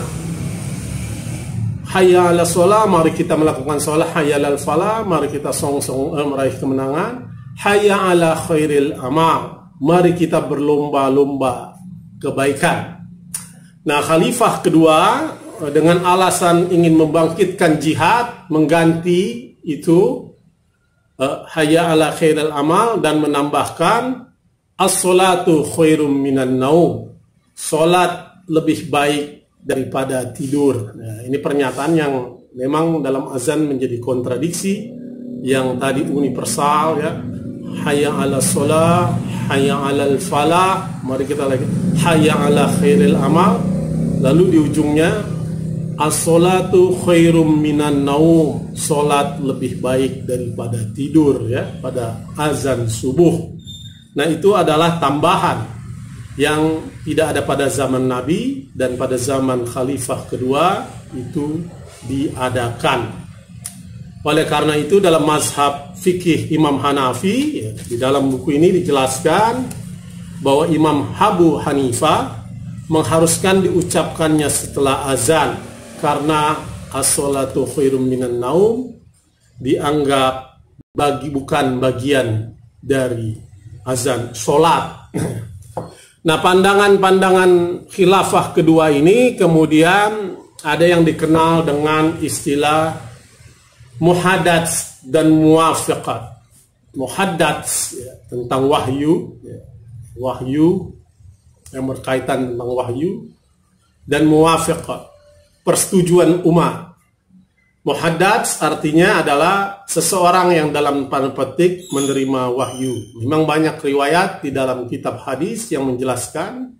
Hayya 'ala shalah, mari kita melakukan shalah. Hayya 'alal falah, mari kita song-song meraih kemenangan. hayya ala khairil amal, mari kita berlomba-lomba kebaikan. Nah, khalifah kedua dengan alasan ingin membangkitkan jihad, mengganti itu hayya ala khairil amal dan menambahkan as-salatu khairum minan naum, salat lebih baik daripada tidur. Nah, ini pernyataan yang memang dalam azan menjadi kontradiksi. Yang tadi universal ya, hayya ala shalah, hayya ala falah, mari kita lagi hayya ala khairil amal, lalu di ujungnya as-salatu khairum minan naum, salat lebih baik daripada tidur ya pada azan subuh. Nah, itu adalah tambahan yang tidak ada pada zaman Nabi, dan pada zaman khalifah kedua itu diadakan. Oleh karena itu dalam mazhab fikih Imam Hanafi ya, di dalam buku ini dijelaskan bahwa Imam Abu Hanifah mengharuskan diucapkannya setelah azan, karena as-salatu khairum minan naum dianggap bukan bagian dari azan sholat. Nah, pandangan-pandangan khilafah kedua ini kemudian ada yang dikenal dengan istilah muhaddats dan muwafiqat. Muhaddats ya, tentang wahyu ya, wahyu yang berkaitan tentang wahyu, dan muwafiqat, persetujuan umat. Muhaddats artinya adalah seseorang yang dalam tanda petik menerima wahyu. Memang banyak riwayat di dalam kitab hadis yang menjelaskan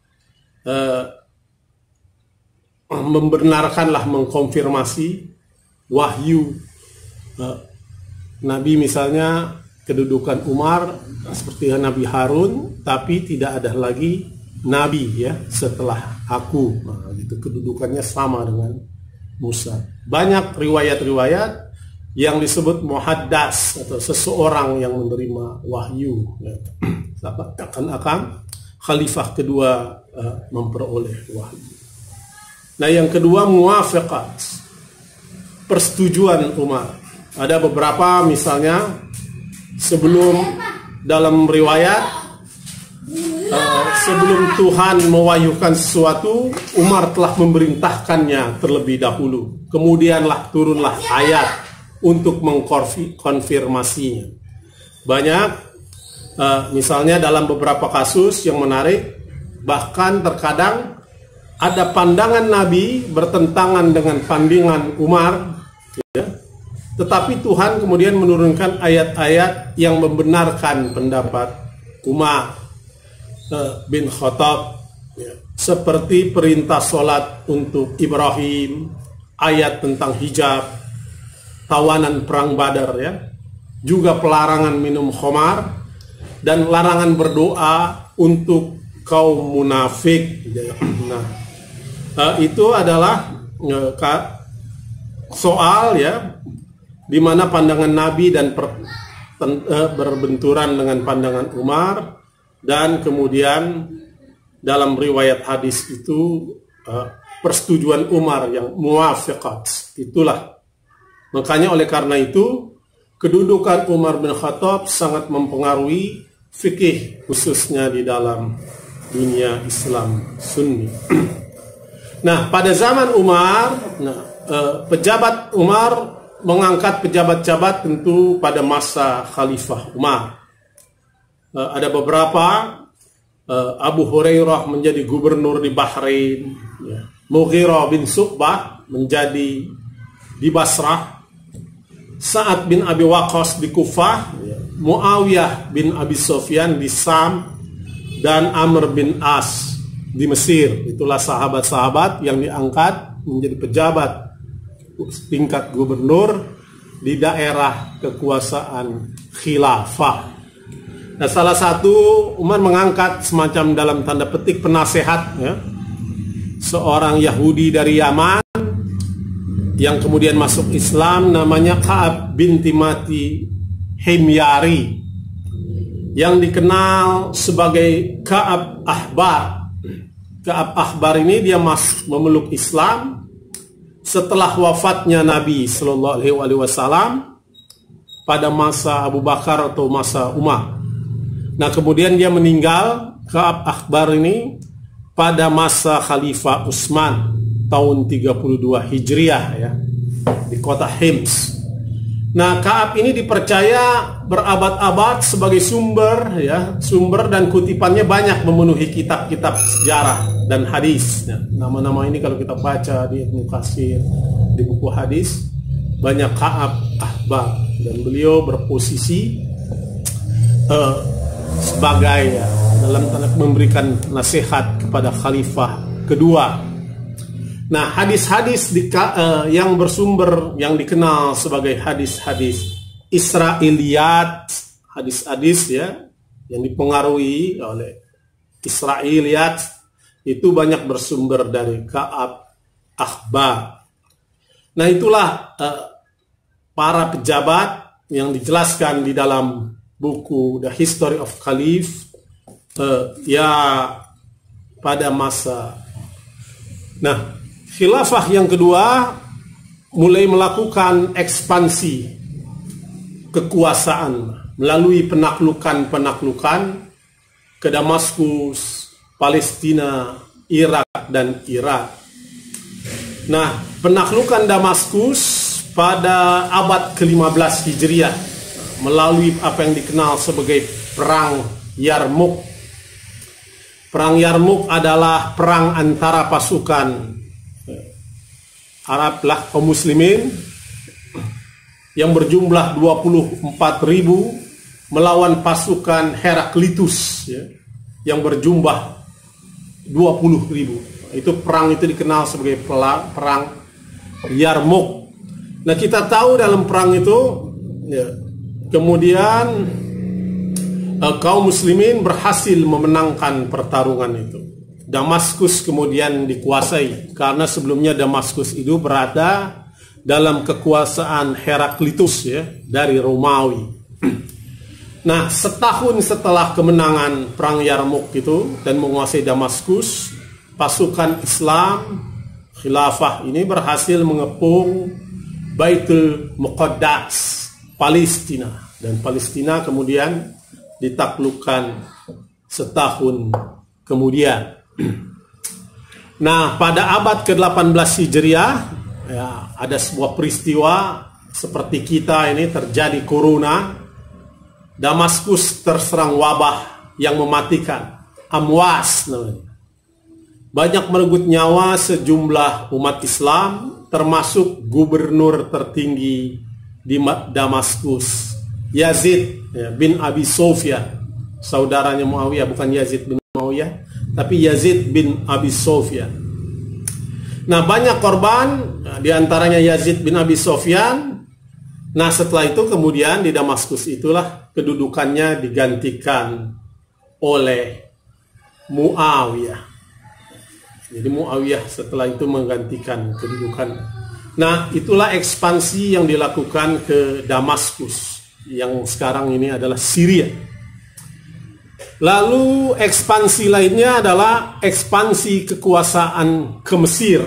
membenarkanlah, mengkonfirmasi wahyu Nabi, misalnya kedudukan Umar seperti Nabi Harun, tapi tidak ada lagi Nabi ya setelah aku. Nah, itu kedudukannya sama dengan Musa. Banyak riwayat-riwayat yang disebut muhaddats atau seseorang yang menerima wahyu. Akan khalifah kedua memperoleh wahyu. Nah, yang kedua muwafiqat, persetujuan umat. Ada beberapa, misalnya sebelum dalam riwayat sebelum Tuhan mewahyukan sesuatu, Umar telah memerintahkannya terlebih dahulu. Kemudianlah turunlah ayat untuk mengkonfirmasinya. Banyak, misalnya dalam beberapa kasus yang menarik, bahkan terkadang ada pandangan Nabi bertentangan dengan pandangan Umar, ya. Tetapi Tuhan kemudian menurunkan ayat-ayat yang membenarkan pendapat Umar bin Khattab ya. Seperti perintah sholat untuk Ibrahim, ayat tentang hijab, tawanan perang Badar ya, juga pelarangan minum khamar, dan larangan berdoa untuk kaum munafik. Nah, itu adalah soal ya, di mana pandangan Nabi dan berbenturan dengan pandangan Umar, dan kemudian dalam riwayat hadis itu persetujuan Umar yang muwafiqat. Itulah makanya oleh karena itu kedudukan Umar bin Khattab sangat mempengaruhi fikih, khususnya di dalam dunia Islam Sunni. Nah, pada zaman Umar, pejabat Umar mengangkat pejabat-pejabat tentu pada masa Khalifah Umar. Ada beberapa, Abu Hurairah menjadi gubernur di Bahrain, ya. Mughirah bin Syu'bah menjadi di Basrah, Sa'ad bin Abi Waqqas di Kufah, ya. Muawiyah bin Abi Sufyan di Sam, dan Amr bin As di Mesir. Itulah sahabat-sahabat yang diangkat menjadi pejabat tingkat gubernur di daerah kekuasaan khilafah. Nah, salah satu Umar mengangkat semacam dalam tanda petik penasehat ya, seorang Yahudi dari Yaman yang kemudian masuk Islam, namanya Ka'ab bin Timati Himyari, yang dikenal sebagai Ka'ab Ahbar. Ka'ab Ahbar ini dia memeluk Islam setelah wafatnya Nabi Shallallahu Alaihi Wasallam, pada masa Abu Bakar atau masa Umar. Nah, kemudian dia meninggal, Ka'ab Akhbar ini, pada masa Khalifah Utsman tahun 32 Hijriah ya, di kota Hims. Nah, Ka'ab ini dipercaya berabad-abad sebagai sumber dan kutipannya banyak memenuhi kitab-kitab sejarah dan hadis. Nah, nama-nama ini kalau kita baca di Ibnu Katsir, di buku hadis, banyak Ka'ab Akhbar, dan beliau berposisi sebagai dalam tanda memberikan nasihat kepada khalifah kedua. Nah, hadis-hadis yang bersumber yang dikenal sebagai hadis-hadis Israiliyat, hadis-hadis yang dipengaruhi oleh Israiliyat, itu banyak bersumber dari Ka'ab Akhbar. Nah, itulah para pejabat yang dijelaskan di dalam buku The History of Caliph pada masa. Nah, khilafah yang kedua mulai melakukan ekspansi kekuasaan melalui penaklukan ke Damaskus, Palestina, Irak, dan Irak. Nah, penaklukan Damaskus pada abad ke-15 Hijriah melalui apa yang dikenal sebagai Perang Yarmuk. Perang Yarmuk adalah perang antara pasukan Arab kaum muslimin yang berjumlah 24.000 melawan pasukan Heraklitus yang berjumlah 20.000. Itu perang itu dikenal sebagai perang Yarmuk. Nah, kita tahu dalam perang itu kemudian kaum muslimin berhasil memenangkan pertarungan itu. Damaskus kemudian dikuasai, karena sebelumnya Damaskus itu berada dalam kekuasaan Heraklitus dari Romawi. Nah, setahun setelah kemenangan perang Yarmuk itu dan menguasai Damaskus, pasukan Islam khilafah ini berhasil mengepung Baitul Muqaddas, Palestina, dan Palestina kemudian ditaklukkan setahun kemudian. Nah, pada abad ke-18 Hijriah ada sebuah peristiwa seperti kita ini, terjadi corona. Damaskus terserang wabah yang mematikan, Amwas namanya. Banyak merenggut nyawa sejumlah umat Islam, termasuk gubernur tertinggi di Damaskus, Yazid bin Abi Sufyan, saudaranya Muawiyah, bukan Yazid bin Muawiyah, tapi Yazid bin Abi Sufyan. Nah, banyak korban, diantaranya Yazid bin Abi Sufyan. Nah, setelah itu kemudian di Damaskus itulah kedudukannya digantikan oleh Muawiyah. Jadi Muawiyah setelah itu menggantikan kedudukan. Nah, itulah ekspansi yang dilakukan ke Damaskus, yang sekarang ini adalah Syria. Lalu ekspansi lainnya adalah ekspansi kekuasaan ke Mesir.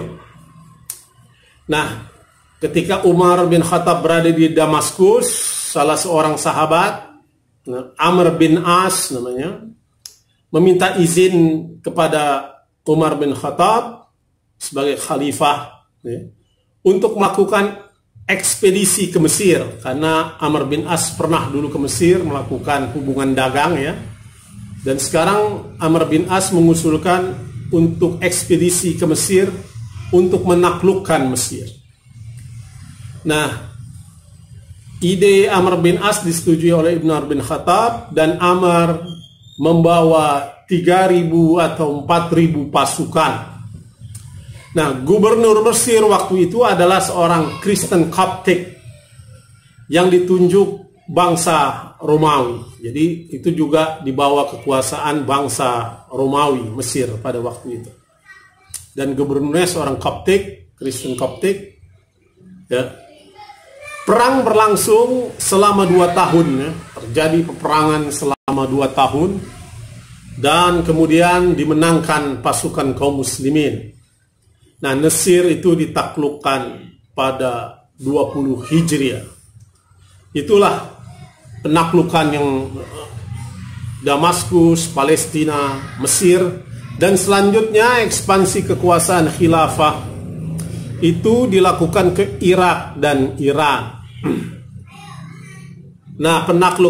Nah, ketika Umar bin Khattab berada di Damaskus, salah seorang sahabat, Amr bin As namanya, meminta izin kepada Umar bin Khattab sebagai khalifah untuk melakukan ekspedisi ke Mesir, karena Amr bin As pernah dulu ke Mesir melakukan hubungan dagang dan sekarang Amr bin As mengusulkan untuk ekspedisi ke Mesir untuk menaklukkan Mesir. Nah, ide Amr bin As disetujui oleh Umar bin Khattab, dan Amr membawa 3.000 atau 4.000 pasukan. Nah, gubernur Mesir waktu itu adalah seorang Kristen Koptik yang ditunjuk bangsa Romawi. Jadi itu juga di bawah kekuasaan bangsa Romawi Mesir pada waktu itu. Dan gubernurnya seorang Koptik, Kristen Koptik. Perang berlangsung selama 2 tahun. Terjadi peperangan selama 2 tahun. Dan kemudian dimenangkan pasukan kaum muslimin. Nah, Mesir itu ditaklukkan pada 20 Hijriah. itulah penaklukan yang Damaskus, Palestina, Mesir, dan selanjutnya ekspansi kekuasaan khilafah itu dilakukan ke Irak dan Iran. Nah,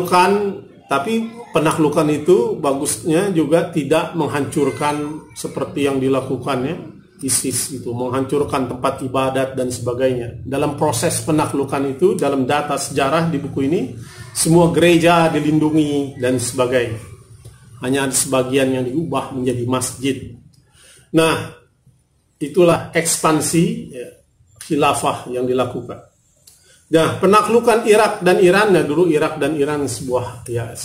tapi penaklukan itu bagusnya juga tidak menghancurkan seperti yang dilakukannya ISIS itu, menghancurkan tempat ibadat dan sebagainya. Dalam proses penaklukan itu, dalam data sejarah di buku ini, semua gereja dilindungi dan sebagainya. Hanya ada sebagian yang diubah menjadi masjid. Nah, itulah ekspansi khilafah yang dilakukan. Nah, penaklukan Irak dan Iran, dulu Irak dan Iran sebuah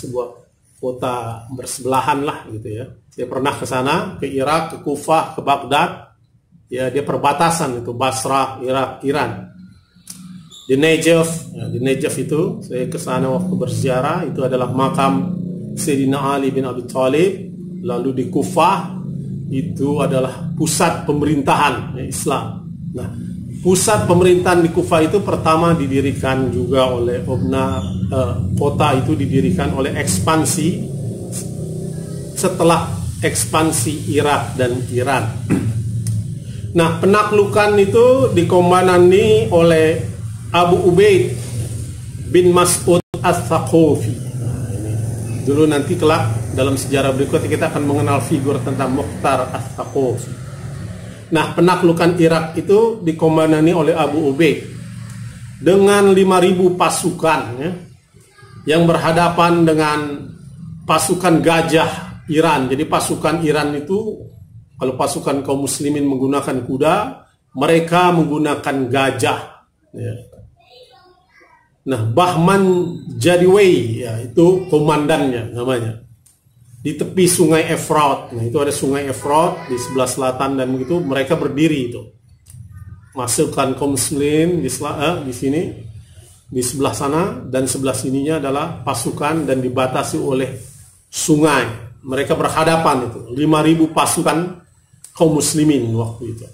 kota bersebelahan lah gitu ya. Saya pernah ke sana, ke Irak, ke Kufah, ke Baghdad. Ya, dia perbatasan itu, Basrah, Irak, Iran. Di Najaf itu saya ke sana waktu berziarah, itu adalah makam Sayyidina Ali bin Abi Thalib. Lalu di Kufah itu adalah pusat pemerintahan Islam. Nah, pusat pemerintahan di Kufah itu pertama didirikan juga oleh kota itu didirikan oleh ekspansi setelah ekspansi Irak dan Iran. Nah, penaklukan itu dikomandani oleh Abu Ubaid bin Mas'ud Ats-Tsaqafi. Dulu nanti kelak dalam sejarah berikutnya kita akan mengenal figur tentang Mukhtar Ats-Tsaqafi. Nah, penaklukan Irak itu dikomandani oleh Abu Ubaid dengan 5.000 pasukan ya, yang berhadapan dengan pasukan gajah Iran. Jadi pasukan Iran itu, kalau pasukan kaum muslimin menggunakan kuda, mereka menggunakan gajah. Ya. Nah, Bahman Jadiwei, ya, itu komandannya namanya. Di tepi sungai Efrat. Nah, itu ada sungai Efrat di sebelah selatan dan begitu mereka berdiri itu. Masukkan kaum muslim di sini, di sebelah sana, dan sebelah sininya adalah pasukan dan dibatasi oleh sungai. Mereka berhadapan itu, 5.000 pasukan kaum muslimin waktu itu.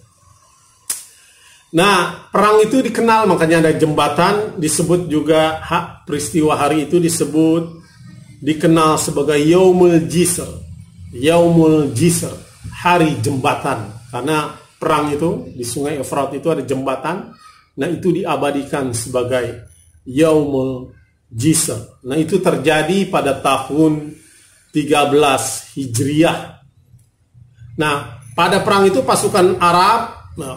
Nah, perang itu dikenal, makanya ada jembatan, disebut juga peristiwa hari itu dikenal sebagai Yaumul Jisr. Yaumul Jisr, hari jembatan. Karena perang itu di sungai Efrat itu ada jembatan. Nah, itu diabadikan sebagai Yaumul Jisr. Nah, itu terjadi pada tahun 13 Hijriah. Nah, pada perang itu pasukan Arab,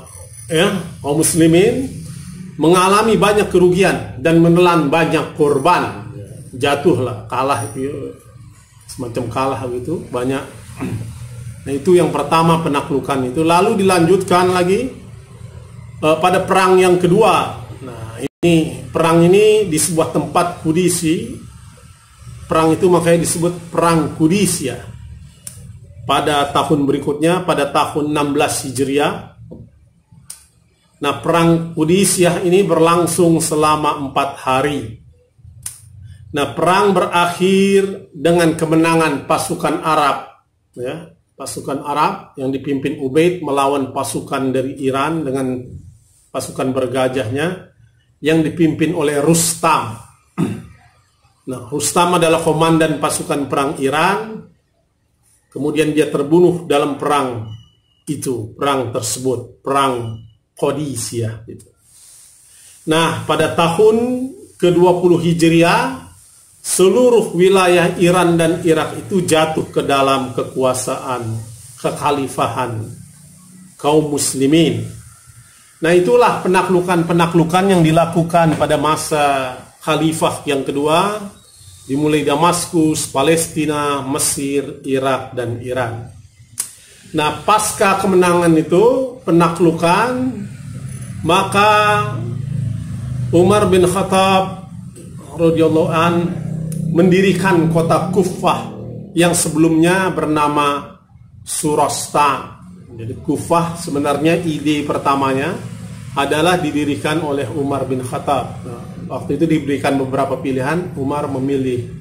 kaum muslimin mengalami banyak kerugian dan menelan banyak korban. Jatuhlah, kalah itu, semacam kalah gitu, banyak. Nah, itu yang pertama penaklukan itu. Lalu dilanjutkan lagi pada perang yang kedua. Nah, perang ini di sebuah tempat Kudisi. Perang itu makanya disebut perang Kudis ya. Pada tahun berikutnya, pada tahun 16 Hijriah. Nah, perang Qudisiyah ini berlangsung selama 4 hari. Nah, perang berakhir dengan kemenangan pasukan Arab, ya, pasukan Arab yang dipimpin Ubaid melawan pasukan dari Iran dengan pasukan bergajahnya yang dipimpin oleh Rustam. Nah, Rustam adalah komandan pasukan perang Iran. Kemudian dia terbunuh dalam perang itu, perang tersebut, perang Qadisiyah gitu. Nah, pada tahun ke-20 Hijriah, seluruh wilayah Iran dan Irak itu jatuh ke dalam kekuasaan kekhalifahan kaum muslimin. Nah, itulah penaklukan-penaklukan yang dilakukan pada masa khalifah yang kedua, dimulai Damaskus, Palestina, Mesir, Irak, dan Iran. Nah, pasca kemenangan itu, penaklukan, maka Umar bin Khattab radhiyallahu an mendirikan kota Kufah yang sebelumnya bernama Surastan. Jadi Kufah sebenarnya ide pertamanya adalah didirikan oleh Umar bin Khattab. Nah, waktu itu diberikan beberapa pilihan, Umar memilih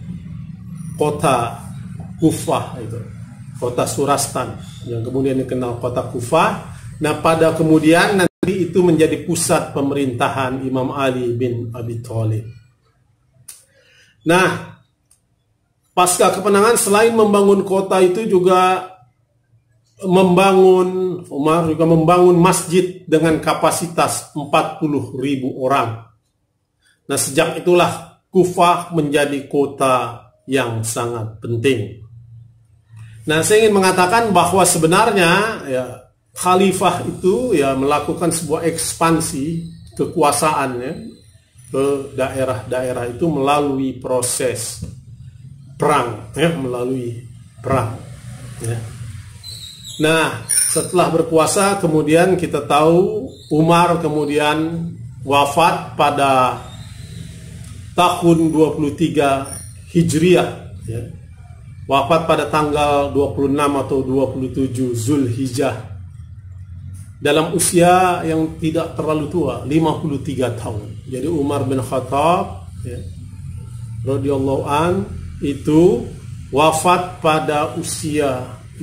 kota Kufah itu, kota Surastan yang kemudian dikenal kota Kufah. Nah, pada kemudian nanti itu menjadi pusat pemerintahan Imam Ali bin Abi Thalib. Nah, pasca kemenangan selain membangun kota itu juga Umar juga membangun masjid dengan kapasitas 40.000 orang. Nah, sejak itulah Kufah menjadi kota yang sangat penting. Nah, saya ingin mengatakan bahwa sebenarnya ya, khalifah itu ya melakukan sebuah ekspansi kekuasaannya ke daerah-daerah itu melalui proses perang, ya, melalui perang. Ya. Nah, setelah berkuasa kemudian kita tahu Umar kemudian wafat pada tahun 23 Hijriah, ya. Wafat pada tanggal 26 atau 27 Zulhijjah dalam usia yang tidak terlalu tua, 53 tahun. Jadi Umar bin Khattab, ya, radhiyallahu an, itu wafat pada usia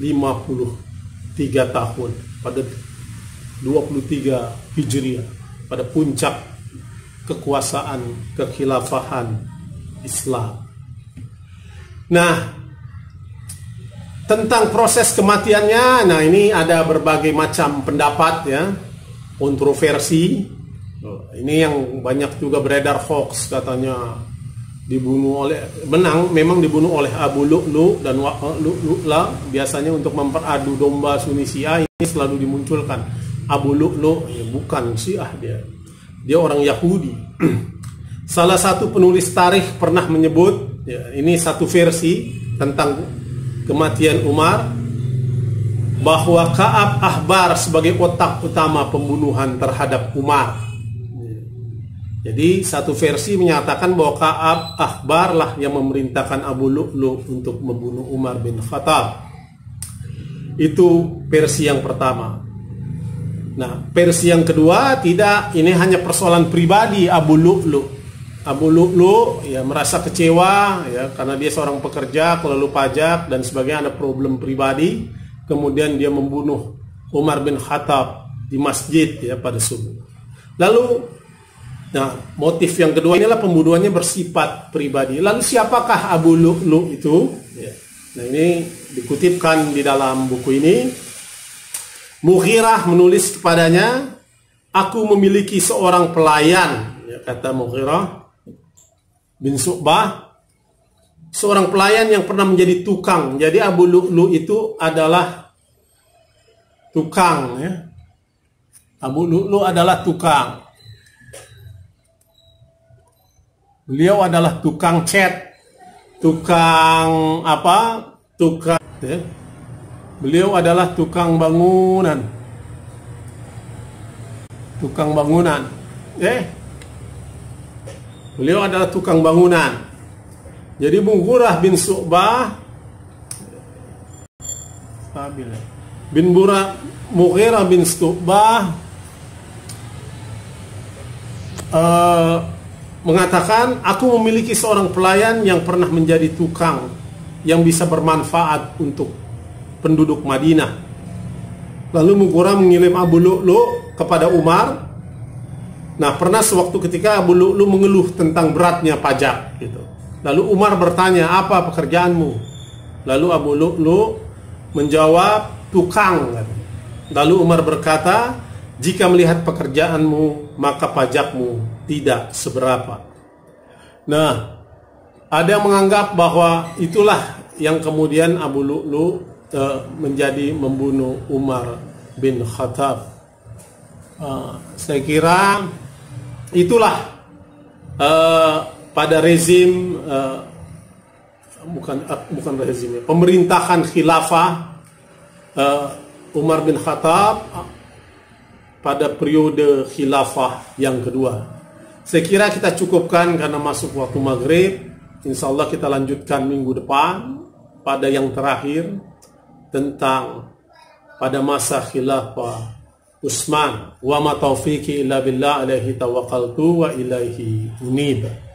53 tahun pada 23 Hijriah, pada puncak kekuasaan kekhilafahan Islam. Nah, tentang proses kematiannya, nah ini ada berbagai macam pendapat, ya, kontroversi. Ini yang banyak juga beredar hoax, katanya dibunuh oleh, memang dibunuh oleh Abu Lu'lu dan Lu'la, biasanya untuk memperadu domba Sunni Syiah. Ini selalu dimunculkan Abu Lu'lu, ya, bukan Syiah, dia orang Yahudi. Salah satu penulis tarikh pernah menyebut, ya, ini satu versi tentang kematian Umar, bahwa Ka'ab Ahbar sebagai otak utama pembunuhan terhadap Umar. Jadi satu versi menyatakan bahwa Ka'ab Ahbar lah yang memerintahkan Abu Lu'lu untuk membunuh Umar bin Khattab. Itu versi yang pertama. Nah, versi yang kedua, tidak, ini hanya persoalan pribadi Abu Lu'lu. Abu Lu'lu ya merasa kecewa, ya, karena dia seorang pekerja, kelalu pajak dan sebagainya, ada problem pribadi. Kemudian dia membunuh Umar bin Khattab di masjid, ya, pada subuh. Lalu, nah, motif yang kedua inilah pembunuhannya bersifat pribadi. Lalu siapakah Abu Lu'lu itu? Ya. Nah, ini dikutipkan di dalam buku ini. Mughirah menulis kepadanya, aku memiliki seorang pelayan, ya, kata Mughirah bin Syu'bah, seorang pelayan yang pernah menjadi tukang. Jadi Abu Lu'lu itu adalah tukang, ya. Abu Lu'lu adalah tukang. Beliau adalah tukang cat, tukang apa? Tukang, ya. Beliau adalah tukang bangunan. Tukang bangunan. Beliau adalah tukang bangunan. Jadi Mughirah bin Syu'bah Mughirah bin Syu'bah mengatakan, aku memiliki seorang pelayan yang pernah menjadi tukang yang bisa bermanfaat untuk penduduk Madinah. Lalu Mughirah mengirim Abu Lu'lu kepada Umar. Nah, pernah sewaktu ketika Abu Lu'lu mengeluh tentang beratnya pajak, gitu. Lalu Umar bertanya, apa pekerjaanmu? Lalu Abu Lu'lu menjawab, tukang. Lalu Umar berkata, jika melihat pekerjaanmu, maka pajakmu tidak seberapa. Nah, ada yang menganggap bahwa itulah yang kemudian Abu Lu'lu menjadi membunuh Umar bin Khattab. Saya kira itulah pada rezim bukan rezim, pemerintahan khilafah Umar bin Khattab pada periode khilafah yang kedua. Saya kira kita cukupkan karena masuk waktu maghrib. Insya Allah kita lanjutkan minggu depan pada yang terakhir tentang pada masa khilafah Utsman. Wa ma taufiqi illa billah, alaihi tawakkaltu wa ilaihi unib.